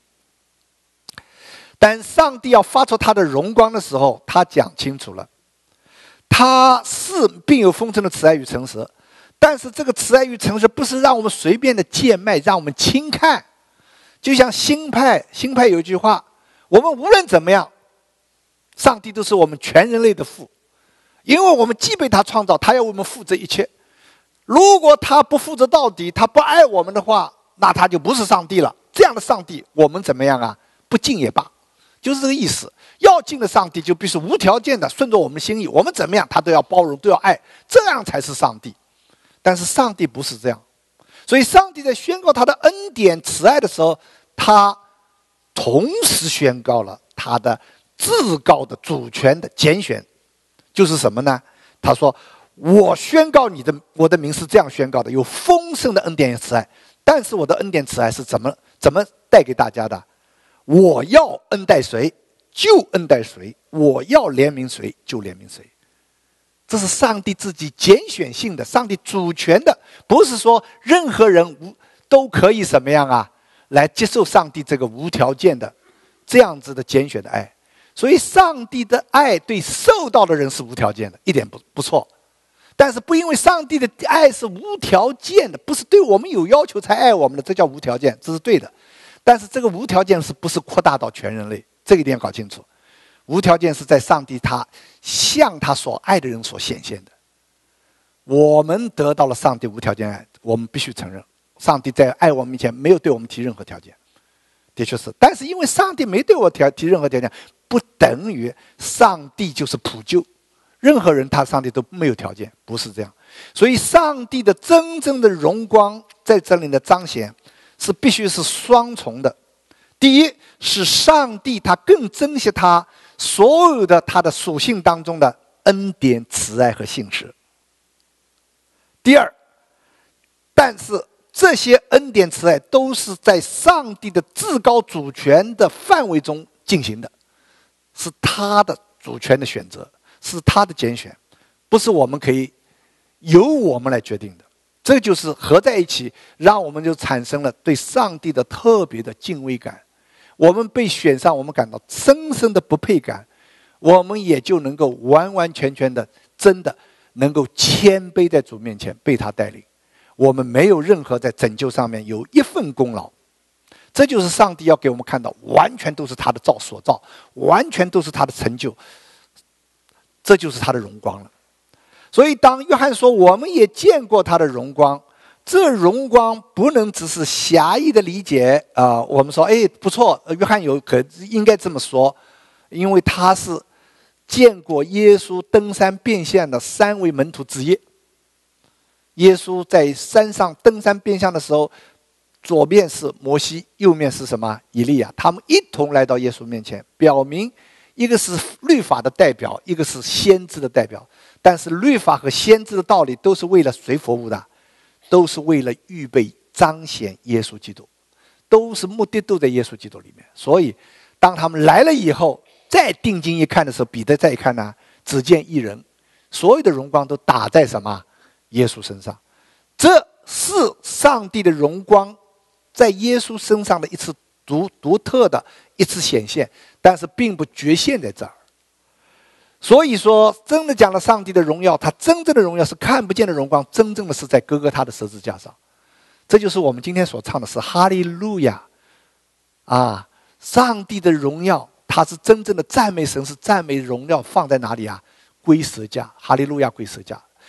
但上帝要发出他的荣光的时候，他讲清楚了，他是并有丰盛的慈爱与诚实，但是这个慈爱与诚实不是让我们随便的贱卖，让我们轻看。就像新派新派有一句话，我们无论怎么样，上帝都是我们全人类的父，因为我们既被他创造，他要我们负责一切。如果他不负责到底，他不爱我们的话，那他就不是上帝了。这样的上帝我们怎么样啊？不敬也罢，就是这个意思。要敬的上帝就必须无条件的顺着我们心意，我们怎么样他都要包容，都要爱，这样才是上帝。但是上帝不是这样，所以上帝在宣告他的恩典慈爱的时候，他同时宣告了他的至高的主权的拣选。就是什么呢？他说，我宣告你的我的名是这样宣告的，有丰盛的恩典与慈爱。但是我的恩典慈爱是怎么怎么带给大家的？我要恩待谁就恩待谁，我要怜悯谁就怜悯谁。这是上帝自己拣选性的，上帝主权的，不是说任何人无都可以什么样啊，来接受上帝这个无条件的这样子的拣选的爱。所以上帝的爱对受到的人是无条件的，一点不不错。但是不因为上帝的爱是无条件的，不是对我们有要求才爱我们的，这叫无条件，这是对的。但是这个无条件是不是扩大到全人类？这个一定要搞清楚。无条件是在上帝他向他所爱的人所显现的。我们得到了上帝无条件爱，我们必须承认，上帝在爱我们面前没有对我们提任何条件，的确是。但是因为上帝没对我提提任何条件，不等于上帝就是普救，任何人他上帝都没有条件，不是这样。所以上帝的真正的荣光在这里的彰显是必须是双重的。第一是上帝他更珍惜他所有的他的属性当中的恩典慈爱和信实。第二，但是这些恩典慈爱都是在上帝的至高主权的范围中进行的，是他的主权的选择，是他的拣选，不是我们可以由我们来决定的。这就是合在一起，让我们就产生了对上帝的特别的敬畏感。我们被选上，我们感到深深的不配感，我们也就能够完完全全的真的能够谦卑在主面前被他带领。我们没有任何在拯救上面有一份功劳，这就是上帝要给我们看到，完全都是他的造所造，完全都是他的成就，这就是他的荣光了。所以当约翰说我们也见过他的荣光，这荣光不能只是狭义的理解啊、呃。我们说哎不错，约翰有可应该这么说，因为他是见过耶稣登山变相的三位门徒之一。耶稣在山上登山变相的时候，左边是摩西，右面是什么？以利亚，他们一同来到耶稣面前，表明一个是律法的代表，一个是先知的代表。但是律法和先知的道理都是为了谁服务的？都是为了预备彰显耶稣基督，都是目的都在耶稣基督里面。所以当他们来了以后，再定睛一看的时候，彼得再一看呢，只见一人，所有的荣光都打在什么？耶稣身上。这是上帝的荣光在耶稣身上的一次独独特的一次显现，但是并不局限在这儿。所以说真的讲了上帝的荣耀，他真正的荣耀是看不见的荣光，真正的是在哥哥他的十字架上。这就是我们今天所唱的是哈利路亚啊！上帝的荣耀，他是真正的赞美神，是赞美荣耀放在哪里啊？归十架，哈利路亚归十架。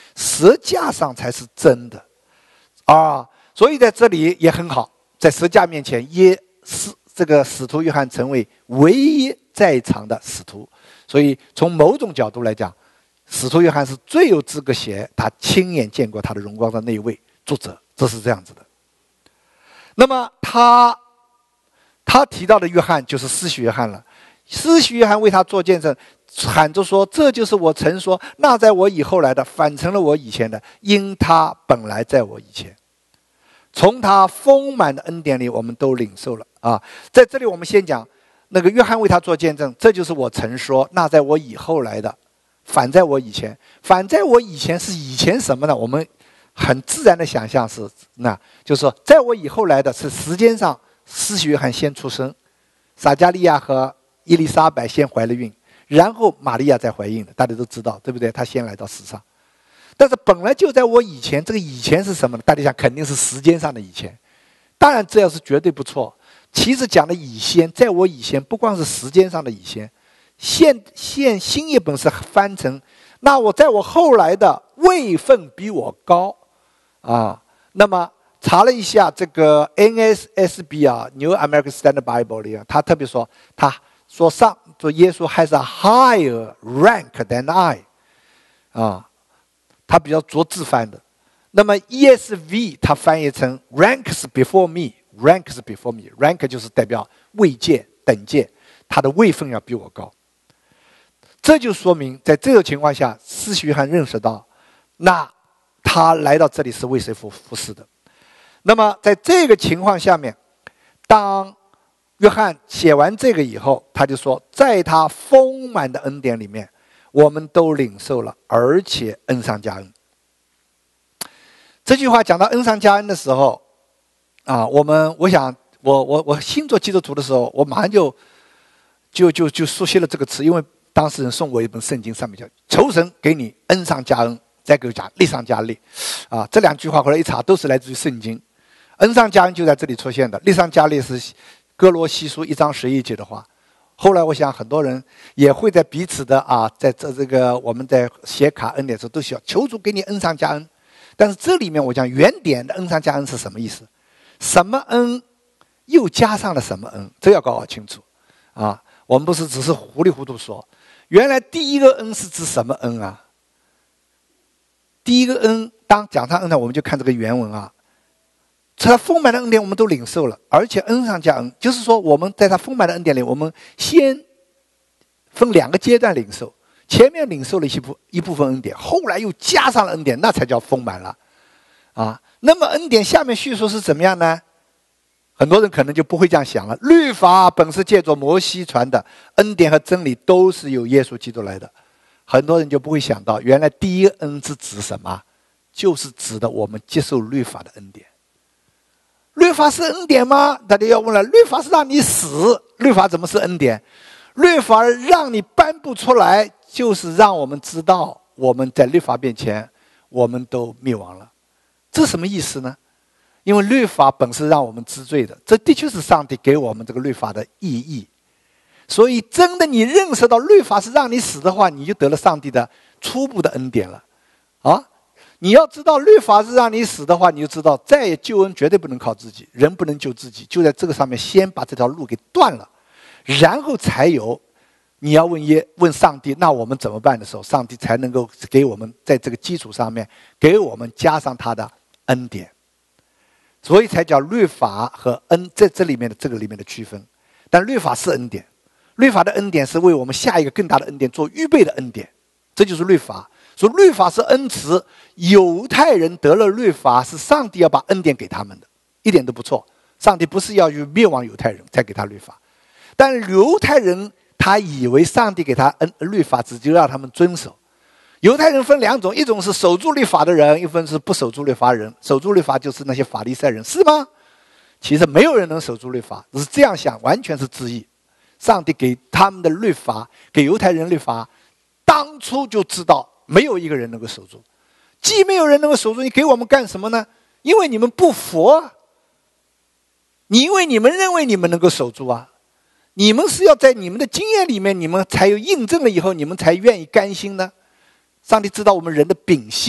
十架上才是真的啊。所以在这里也很好，在十架面前，耶是这个使徒约翰成为唯一在场的使徒。所以从某种角度来讲，使徒约翰是最有资格写他亲眼见过他的荣光的那一位作者，这是这样子的。那么他他提到的约翰就是施洗约翰了。施洗约翰为他做见证，喊着说：“这就是我曾说，那在我以后来的，反成了我以前的，因他本来在我以前。”从他丰满的恩典里，我们都领受了啊。在这里，我们先讲那个约翰为他做见证，这就是我曾说，那在我以后来的，反在我以前。反在我以前是以前什么呢？我们很自然的想象是，那就是说，在我以后来的是时间上，施洗约翰先出生，撒迦利亚和伊丽莎白先怀了孕，然后玛利亚再怀孕的，大家都知道，对不对？她先来到世上。但是本来就在我以前，这个以前是什么呢？大家想，肯定是时间上的以前。当然，这要是绝对不错。其实讲的以先，在我以前，不光是时间上的以先，现现新译本是翻成，那我在我后来的位分比我高啊。那么查了一下这个 N S S B 啊 ，New American Standard Bible 里啊，他特别说，他说上说耶稣还是 higher rank than I 啊。他比较着字翻的，那么 E S V 它翻译成 ranks before me，ranks before me，rank 就是代表位阶等阶，他的位分要比我高。这就说明，在这个情况下，施洗约翰认识到，那他来到这里是为谁服服侍的。那么在这个情况下面，当约翰写完这个以后，他就说，在他丰满的恩典里面，我们都领受了，而且恩上加恩。这句话讲到恩上加恩的时候，啊，我们我想，我我我新做基督徒的时候，我马上就就就就熟悉了这个词，因为当事人送我一本圣经，上面叫“求神给你恩上加恩，再给我讲力上加力”，啊，这两句话后来一查都是来自于圣经，恩上加恩就在这里出现的，力上加力是哥罗西书一章十一节的话。后来我想很多人也会在彼此的啊，在这这个我们在写卡恩的时候都需要求主给你恩上加恩，但是这里面我讲原点的恩上加恩是什么意思？什么恩又加上了什么恩？这要搞清楚啊！我们不是只是糊里糊涂说，原来第一个恩是指什么恩啊？第一个恩，当讲上恩呢，我们就看这个原文啊。他丰满的恩典我们都领受了，而且恩上加恩，就是说我们在他丰满的恩典里，我们先分两个阶段领受，前面领受了一部一部分恩典，后来又加上了恩典，那才叫丰满了啊。那么恩典下面叙述是怎么样呢？很多人可能就不会这样想了。律法本是借着摩西传的，恩典和真理都是由耶稣基督来的。很多人就不会想到，原来第一个恩是指什么？就是指的我们接受律法的恩典。律法是恩典吗？大家要问了，律法是让你死，律法怎么是恩典？律法让你颁布出来，就是让我们知道我们在律法面前我们都灭亡了。这什么意思呢？因为律法本是让我们知罪的，这的确是上帝给我们这个律法的意义。所以真的你认识到律法是让你死的话，你就得了上帝的初步的恩典了啊！你要知道律法是让你死的话，你就知道再也救恩绝对不能靠自己，人不能救自己，就在这个上面先把这条路给断了，然后才有你要问耶问上帝，那我们怎么办的时候，上帝才能够给我们在这个基础上面给我们加上他的恩典，所以才叫律法和恩在这里面的这个里面的区分。但律法是恩典，律法的恩典是为我们下一个更大的恩典做预备的恩典，这就是律法。说律法是恩慈，犹太人得了律法是上帝要把恩典给他们的，一点都不错。上帝不是要去灭亡犹太人才给他律法，但犹太人他以为上帝给他恩律法只就让他们遵守。犹太人分两种，一种是守住律法的人，一份是不守住律法的人。守住律法就是那些法利赛人，是吗？其实没有人能守住律法，只是这样想，完全是自意。上帝给他们的律法，给犹太人律法，当初就知道没有一个人能够守住。既没有人能够守住，你给我们干什么呢？因为你们不服啊，你因为你们认为你们能够守住啊，你们是要在你们的经验里面，你们才有印证了以后，你们才愿意甘心呢。上帝知道我们人的秉性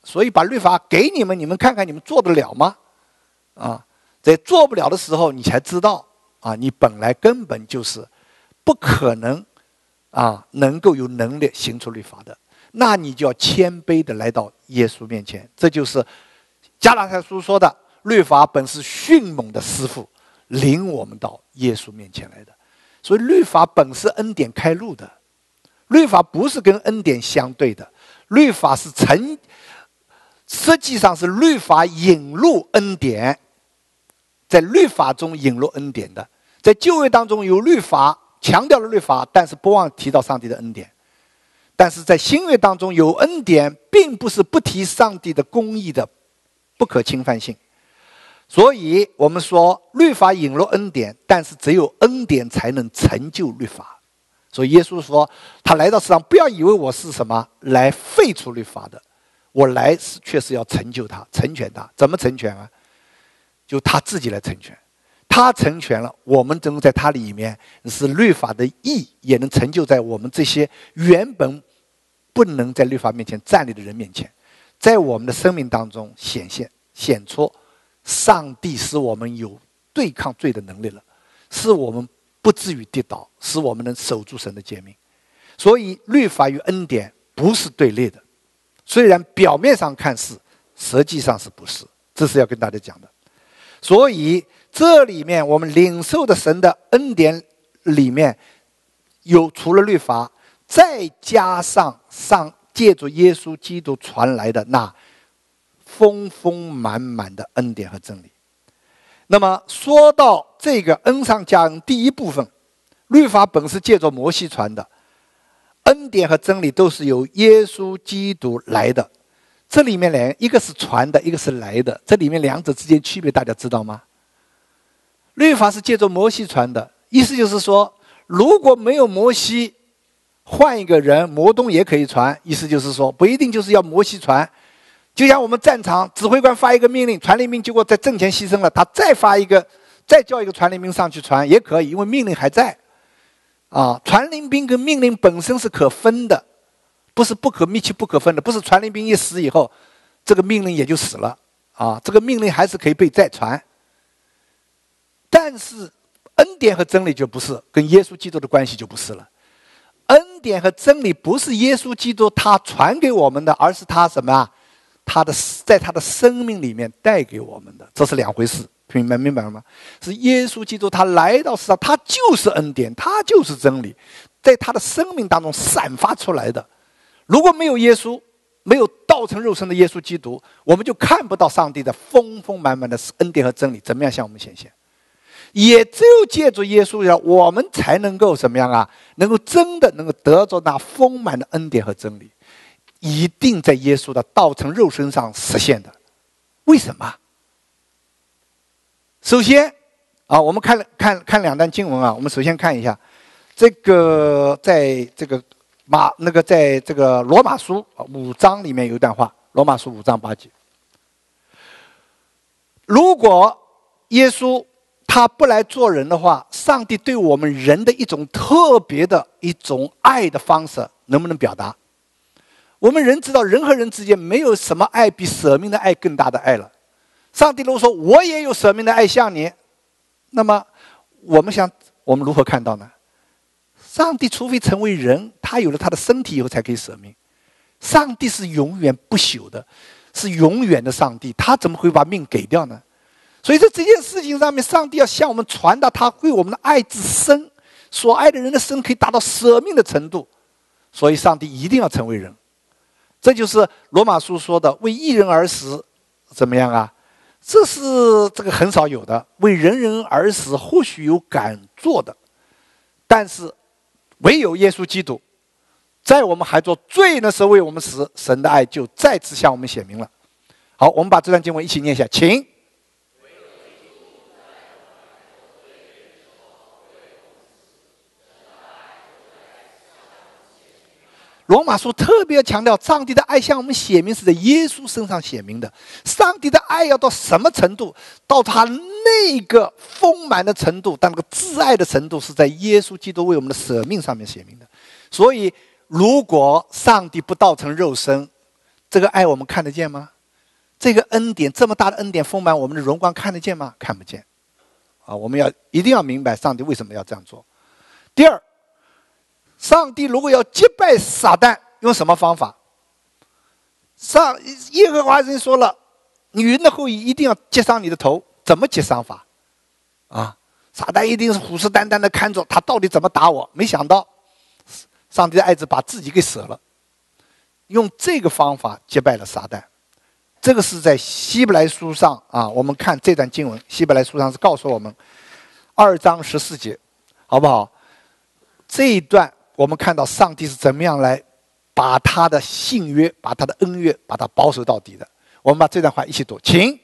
所以把律法给你们，你们看看你们做得了吗？啊，在做不了的时候，你才知道啊，你本来根本就是不可能啊，能够有能力行出律法的。那你就要谦卑的来到耶稣面前。这就是加拉太书说的，律法本是迅猛的师傅，领我们到耶稣面前来的。所以律法本是恩典开路的，律法不是跟恩典相对的，律法是成，实际上是律法引入恩典，在律法中引入恩典的。在旧约当中有律法，强调了律法，但是不忘提到上帝的恩典。但是在新约当中有恩典，并不是不提上帝的公义的不可侵犯性。所以我们说律法引入恩典，但是只有恩典才能成就律法。所以耶稣说他来到世上，不要以为我是什么来废除律法的，我来是确实要成就它，成全它。怎么成全啊？就他自己来成全，他成全了，我们能在他里面是律法的义，也能成就在我们这些原本不能在律法面前站立的人面前，在我们的生命当中显现显出上帝使我们有对抗罪的能力了，使我们不至于跌倒，使我们能守住神的诫命。所以律法与恩典不是对立的，虽然表面上看是，实际上是不是，这是要跟大家讲的。所以这里面我们领受的神的恩典里面有除了律法，再加上上借助耶稣基督传来的那丰丰满满的恩典和真理。那么说到这个恩上加恩，第一部分，律法本是借着摩西传的，恩典和真理都是由耶稣基督来的。这里面两一个是传的，一个是来的，这里面两者之间区别大家知道吗？律法是借着摩西传的，意思就是说如果没有摩西，换一个人摩东也可以传，意思就是说不一定就是要摩西传。就像我们战场指挥官发一个命令，传令兵结果在阵前牺牲了，他再发一个，再叫一个传令兵上去传也可以，因为命令还在啊。传令兵跟命令本身是可分的，不是不可密切不可分的，不是传令兵一死以后这个命令也就死了啊，这个命令还是可以被再传。但是恩典和真理就不是，跟耶稣基督的关系就不是了。恩典和真理不是耶稣基督他传给我们的，而是他什么啊？他的在他的生命里面带给我们的，这是两回事，明白明白了吗？是耶稣基督他来到世上，他就是恩典，他就是真理，在他的生命当中散发出来的。如果没有耶稣，没有道成肉身的耶稣基督，我们就看不到上帝的丰丰满满的恩典和真理怎么样向我们显现。也只有借助耶稣，我们才能够怎么样啊？能够真的能够得着那丰满的恩典和真理，一定在耶稣的道成肉身上实现的。为什么？首先啊，我们看看看两段经文啊。我们首先看一下，这个在这个马那个在这个罗马书五章里面有一段话，罗马书五章八节。如果耶稣他不来做人的话，上帝对我们人的一种特别的一种爱的方式能不能表达？我们人知道人和人之间没有什么爱比舍命的爱更大的爱了。上帝如果说我也有舍命的爱向你，那么我们想我们如何看到呢？上帝除非成为人，他有了他的身体以后才可以舍命。上帝是永远不朽的，是永远的上帝，他怎么会把命给掉呢？所以在这件事情上面，上帝要向我们传达他对我们的爱之深，所爱的人的深可以达到舍命的程度，所以上帝一定要成为人。这就是罗马书说的为一人而死，怎么样啊？这是这个很少有的。为人人而死或许有敢做的，但是唯有耶稣基督在我们还做罪的时候为我们死，神的爱就再次向我们显明了。好，我们把这段经文一起念一下，请。罗马书特别强调上帝的爱向我们显明是在耶稣身上显明的。上帝的爱要到什么程度？到他那个丰满的程度，但那个挚爱的程度是在耶稣基督为我们的舍命上面显明的。所以如果上帝不道成肉身， 这个爱我们看得见吗？这个恩典，这么大的恩典丰满我们的荣光看得见吗？看不见。啊，我们要一定要明白上帝为什么要这样做。第二，上帝如果要击败撒旦，用什么方法？上耶和华人说了，女人的后裔一定要击伤你的头，怎么击伤法？啊，撒旦一定是虎视眈眈的看着他到底怎么打我。没想到，上帝的爱子把自己给舍了，用这个方法击败了撒旦。这个是在希伯来书上啊，我们看这段经文，希伯来书上是告诉我们二章十四节，好不好？这一段我们看到上帝是怎么样来把他的信约、把他的恩约，把它保守到底的。我们把这段话一起读，请。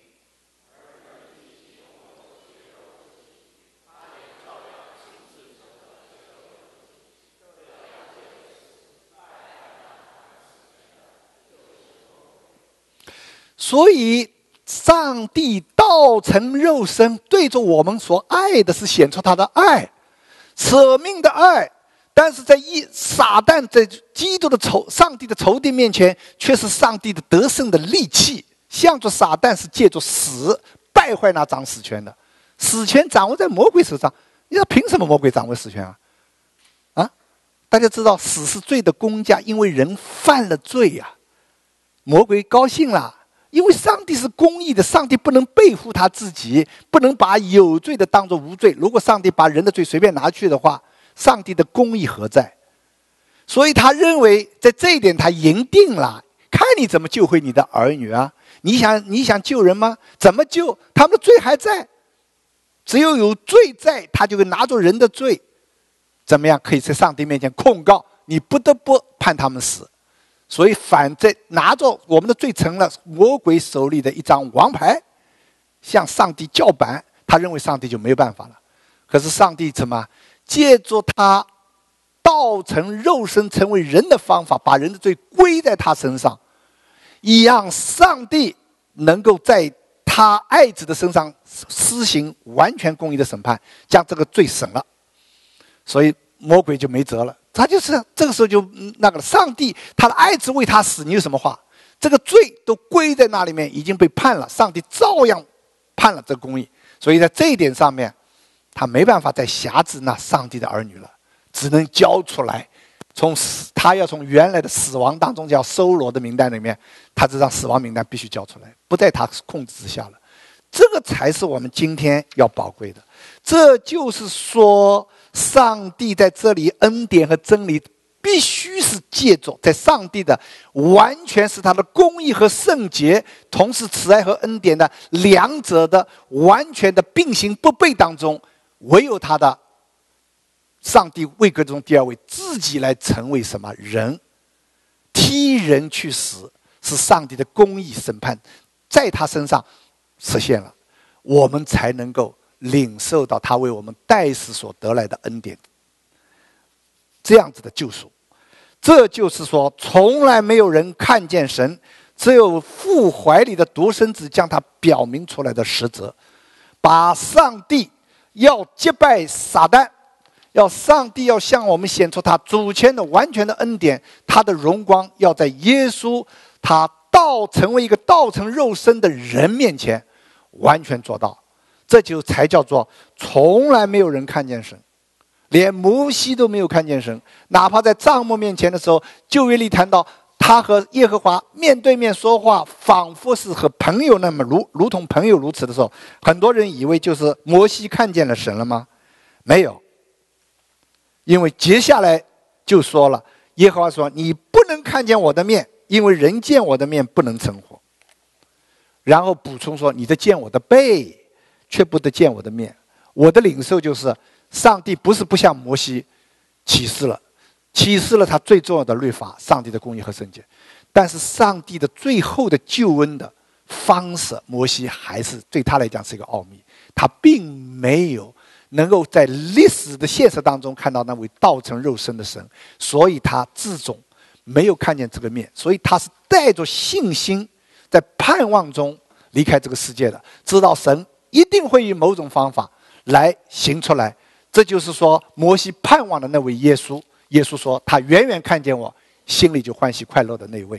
所以上帝道成肉身，对着我们所爱的是显出他的爱，舍命的爱。但是在一撒旦在基督的仇上帝的仇敌面前，却是上帝的得胜的利器。向着撒旦是借着死败坏那掌死权的，死权掌握在魔鬼手上。你说凭什么魔鬼掌握死权啊？啊，大家知道死是罪的公价，因为人犯了罪呀、啊，魔鬼高兴了。因为上帝是公义的，上帝不能背负他自己，不能把有罪的当作无罪。如果上帝把人的罪随便拿去的话，上帝的公义何在？所以他认为在这一点他赢定了，看你怎么救回你的儿女啊！你想你想救人吗？怎么救？他们的罪还在，只有有罪在，他就会拿着人的罪，怎么样可以在上帝面前控告你，不得不判他们死。所以反在拿着我们的罪成了魔鬼手里的一张王牌，向上帝叫板，他认为上帝就没有办法了。可是上帝怎么借着他道成肉身成为人的方法，把人的罪归在他身上，一样上帝能够在他爱子的身上施行完全公义的审判，将这个罪审了，所以魔鬼就没辙了。他就是这个时候就那个了，上帝他的爱子为他死，你有什么话？这个罪都归在那里面，已经被判了，上帝照样判了这个公义。所以在这一点上面，他没办法再辖制那上帝的儿女了，只能交出来。从他要从原来的死亡当中叫收罗的名单里面，他这张死亡名单必须交出来，不在他控制之下了。这个才是我们今天要宝贵的。这就是说，上帝在这里恩典和真理必须是借着在上帝的完全是他的公义和圣洁，同时慈爱和恩典的两者的完全的并行不悖当中，唯有他的上帝位格中第二位自己来成为什么人，替人去死，是上帝的公义审判在他身上实现了，我们才能够领受到他为我们代死所得来的恩典，这样子的救赎。这就是说，从来没有人看见神，只有父怀里的独生子将他表明出来的实则，把上帝要击败撒旦，要上帝要向我们显出他主权的完全的恩典，他的荣光要在耶稣他道成为一个道成肉身的人面前完全做到。这就才叫做从来没有人看见神，连摩西都没有看见神。哪怕在帐幕面前的时候，旧约里谈到他和耶和华面对面说话，仿佛是和朋友那么 如, 如同朋友如此的时候，很多人以为就是摩西看见了神了吗？没有，因为接下来就说了，耶和华说你不能看见我的面，因为人见我的面不能成活。然后补充说，你的见我的背，却不得见我的面。我的领受就是，上帝不是不向摩西启示了，启示了他最重要的律法，上帝的公义和圣洁。但是上帝的最后的救恩的方式，摩西还是对他来讲是一个奥秘，他并没有能够在历史的现实当中看到那位道成肉身的神，所以他自种没有看见这个面，所以他是带着信心在盼望中离开这个世界的，知道神一定会以某种方法来行出来。这就是说，摩西盼望的那位耶稣，耶稣说他远远看见我，心里就欢喜快乐的那位。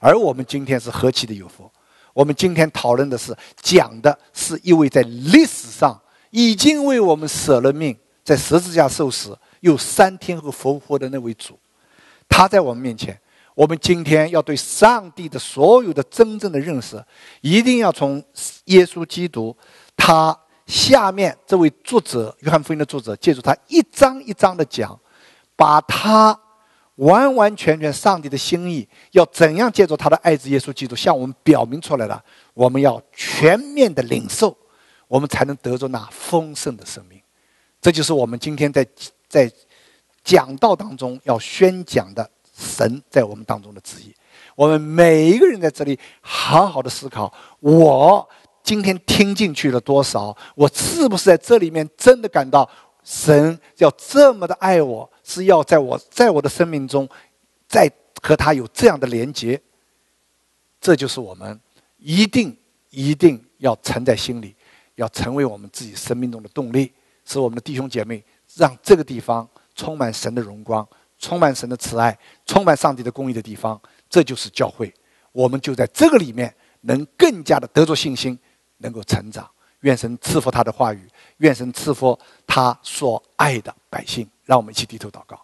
而我们今天是何其的有福！我们今天讨论的是，讲的是一位在历史上已经为我们舍了命，在十字架受死，又三天后复活的那位主。他在我们面前，我们今天要对上帝的所有的真正的认识，一定要从耶稣基督他下面这位作者约翰福音的作者，借助他一章一章的讲，把他完完全全上帝的心意要怎样借助他的爱子耶稣基督向我们表明出来了。我们要全面的领受，我们才能得着那丰盛的生命。这就是我们今天在在讲道当中要宣讲的神在我们当中的旨意。我们每一个人在这里好好的思考，我今天听进去了多少？我是不是在这里面真的感到神要这么的爱我，是要在我在我的生命中再和他有这样的连结？这就是我们一定一定要沉在心里，要成为我们自己生命中的动力，使我们的弟兄姐妹让这个地方充满神的荣光，充满神的慈爱，充满上帝的公义的地方。这就是教会，我们就在这个里面能更加的得着信心，能够成长。愿神赐福他的话语，愿神赐福他所爱的百姓。让我们一起低头祷告。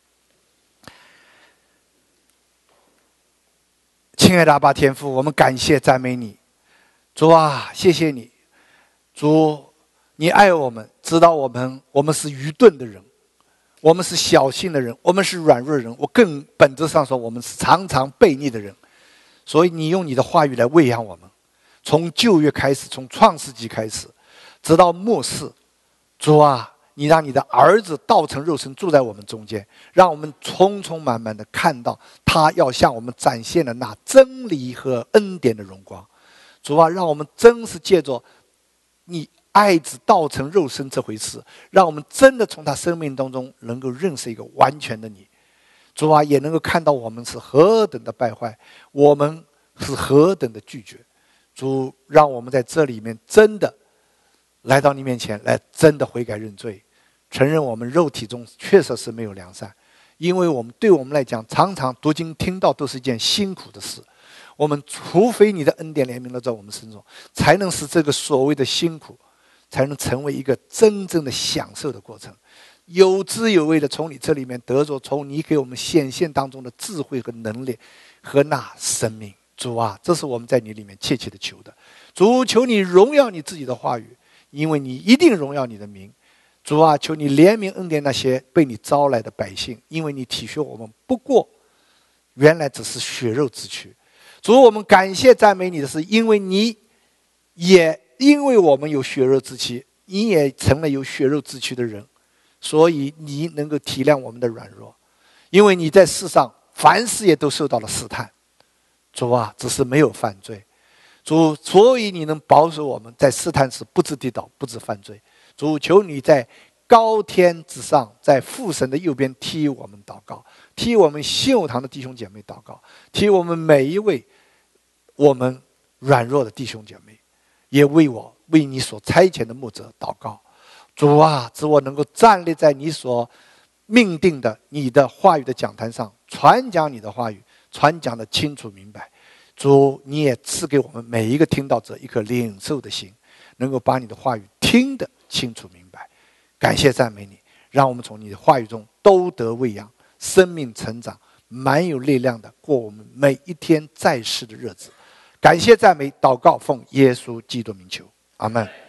亲爱的阿爸天父，我们感谢赞美你。主啊，谢谢你。主，你爱我们，知道我们我们是愚钝的人，我们是小信的人，我们是软弱的人，我更本质上说，我们是常常悖逆的人。所以你用你的话语来喂养我们，从旧约开始，从创世纪开始，直到末世。主啊，你让你的儿子道成肉身住在我们中间，让我们充充满满的看到他要向我们展现的那真理和恩典的荣光。主啊，让我们真是借着你爱子道成肉身这回事，让我们真的从他生命当中能够认识一个完全的你。主啊，也能够看到我们是何等的败坏，我们是何等的拒绝。主，让我们在这里面真的来到你面前来，真的悔改认罪，承认我们肉体中确实是没有良善。因为我们对我们来讲，常常读经听到都是一件辛苦的事。我们除非你的恩典怜悯了在我们身上，才能使这个所谓的辛苦才能成为一个真正的享受的过程，有滋有味的从你这里面得着从你给我们显现当中的智慧和能力和那生命。主啊，这是我们在你里面切切的求的。主，求你荣耀你自己的话语，因为你一定荣耀你的名。主啊，求你怜悯恩典那些被你招来的百姓，因为你体恤我们不过原来只是血肉之躯。主，我们感谢赞美你的是，因为你也因为我们有血肉之躯，你也成了有血肉之躯的人，所以你能够体谅我们的软弱。因为你在世上凡事也都受到了试探，主啊，只是没有犯罪。主，所以你能保守我们在试探时不致跌倒，不致犯罪。主，求你在高天之上，在父神的右边替我们祷告，替我们信友堂的弟兄姐妹祷告，替我们每一位我们软弱的弟兄姐妹，也为我为你所差遣的牧者祷告。主啊，使我能够站立在你所命定的你的话语的讲坛上，传讲你的话语，传讲的清楚明白。主，你也赐给我们每一个听到者一颗领受的心，能够把你的话语听得清楚明白。感谢赞美你，让我们从你的话语中都得喂养，生命成长，满有力量的过我们每一天在世的日子。感谢赞美祷告，奉耶稣基督名求，阿们。